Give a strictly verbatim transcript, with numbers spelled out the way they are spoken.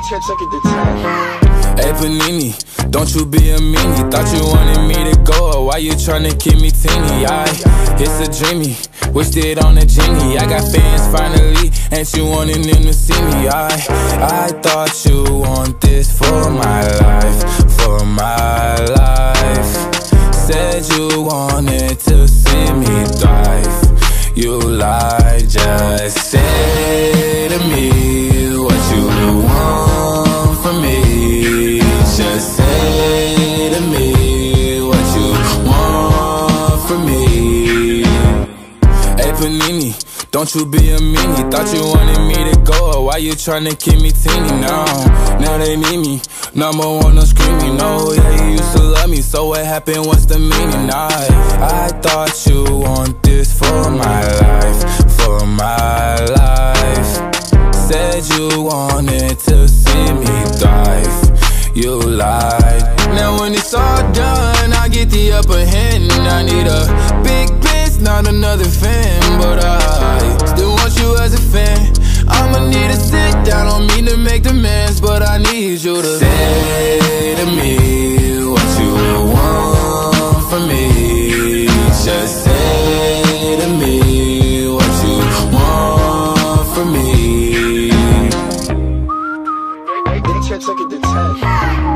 check, check it, the time. Hey Panini, don't you be a meanie. Thought you wanted me to go, why you tryna keep me teeny? I, it's a dreamy, wished it on a genie. I got fans finally, and you wanting them to see me. I, I thought you want this for my life, for my life. Said you wanted to see me thrive. You lied, just say to me what you want from me. Just say to me what you want from me. Hey Panini, don't you be a meanie. Thought you wanted me to go, why you tryna keep me teeny now? Now they need me, number one, no screaming. No, yeah, you used to love me, so what happened, what's the meaning? I, I thought you want this for my life, for my life. Said you wanted to see me thrive. You lied. Now when it's all done, I get the upper hand. I need a big bitch, not another fan. But I still want you as a fan. I'ma need to sit down, don't mean to make demands, but I need you to say to me what you want from me. Just say to me what you want from me. Check, check it, the time.